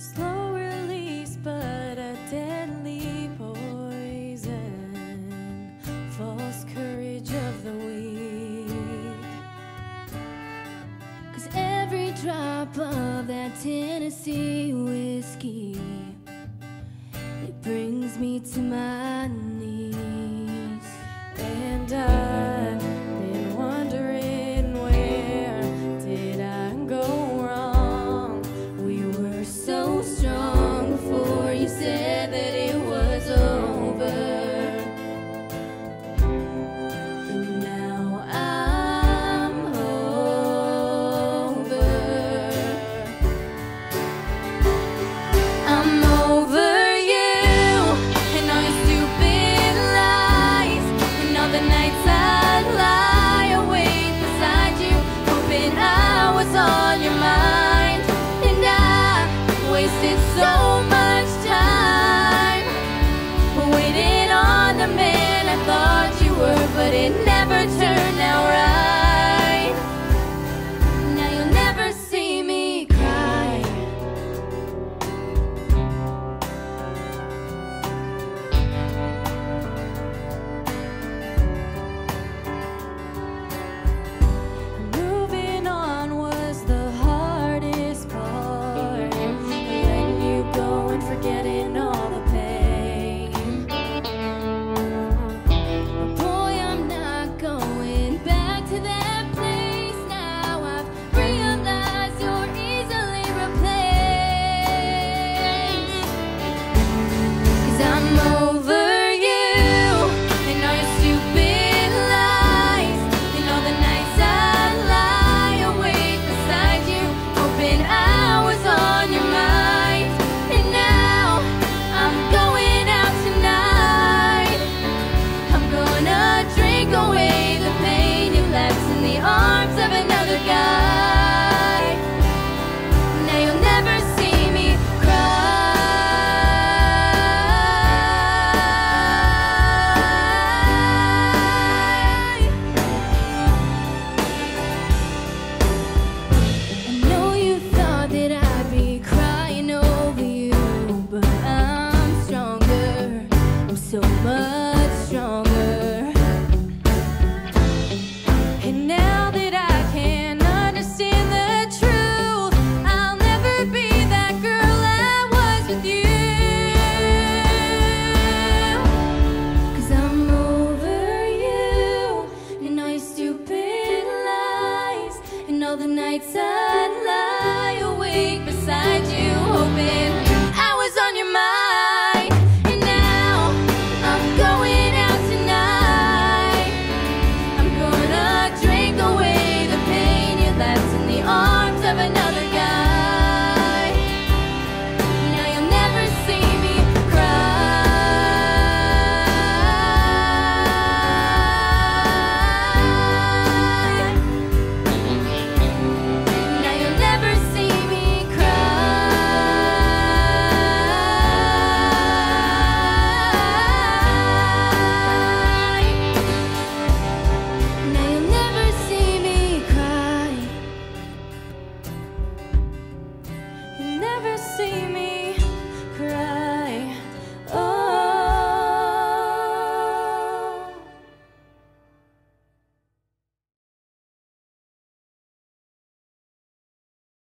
Slow release, but a deadly poison. False courage of the weak. 'Cause every drop of that Tennessee whiskey, it brings me to my knees. And I've been wondering, where did I go wrong? We were so strong before you said that it was over. And now I'm over. I'm over you and all your stupid lies, and all the nights I'd lie awake beside you, hoping I was on your mind. And I wasted so much time waiting on the man I thought you were, but it never turned out right. Now you'll never see me cry. Moving on was the hardest part, letting you go and forgetting all the pain. But boy, I'm not going back to that place now. I've realized you're easily replaced. 'Cause I'm over you and all your stupid lies, and all the nights I'd lie awake beside you, hoping I was on your mind. And now I'm going out tonight. I'm gonna drink away the pain you left in the arms of another guy. Now you'll never see me cry. I know you thought that I'd be crying over you, but I'm stronger. I'm so much